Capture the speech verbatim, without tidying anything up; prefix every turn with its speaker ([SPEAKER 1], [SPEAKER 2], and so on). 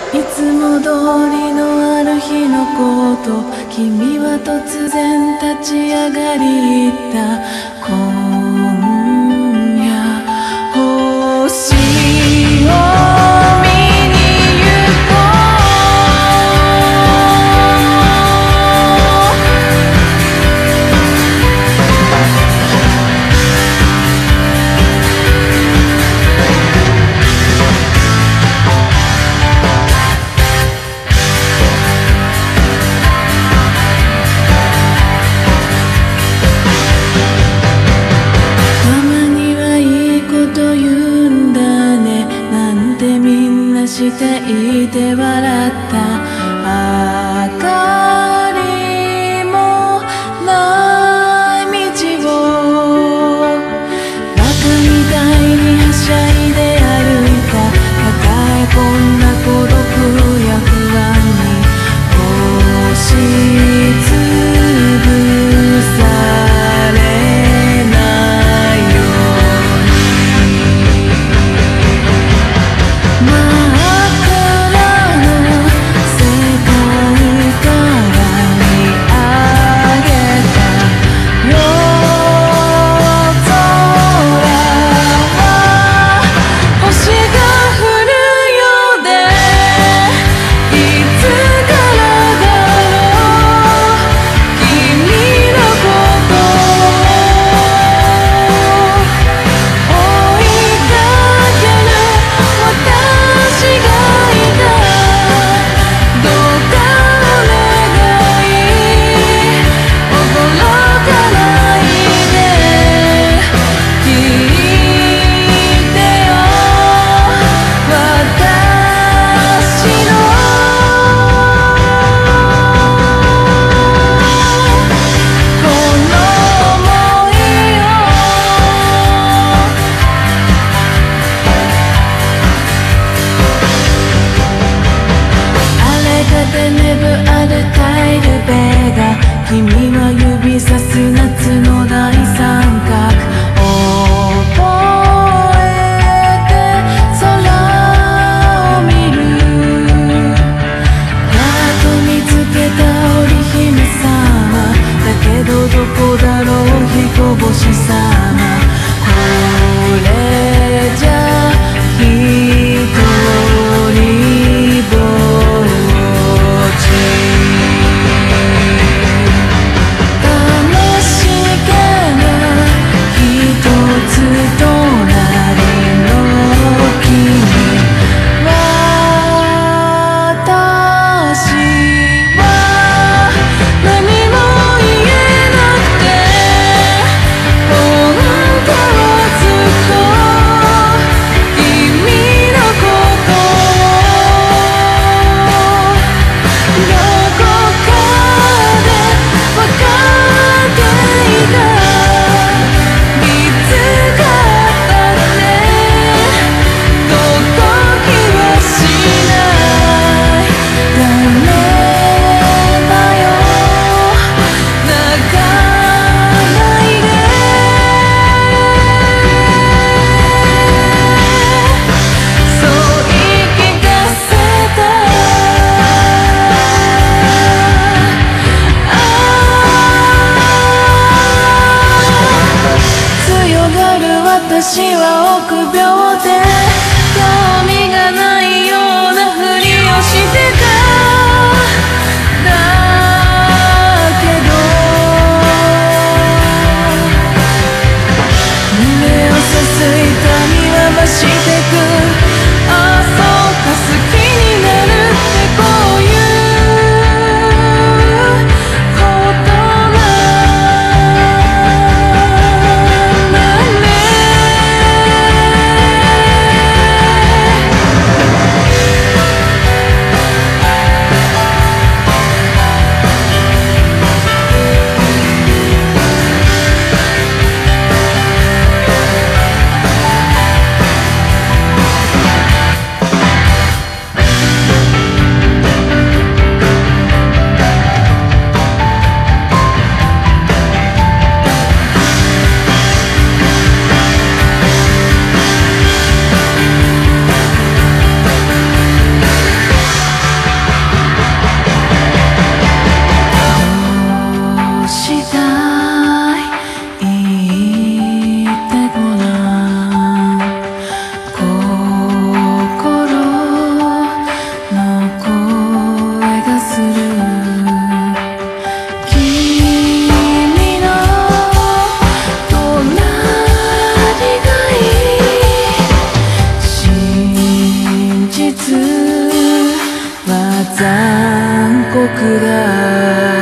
[SPEAKER 1] いつも通りのある日のこと、君は突然立ち上がり言った。今夜星を見に行こしていて笑った明かりもない道をバカみたいにはしゃいで歩いた。抱え込んだ孤独や不安に押しつぶされないように。まあ君は指さす夏の大三角覚えて空を見る。やっと見つけた織姫様だけどどこだろう彦星様。これじゃ一人ぼっち。私は臆病で興味がないようなふりをしてた。だけど胸をさす痛みは増してく。ああそうか好きになるってこういうことなんだね。 残酷だ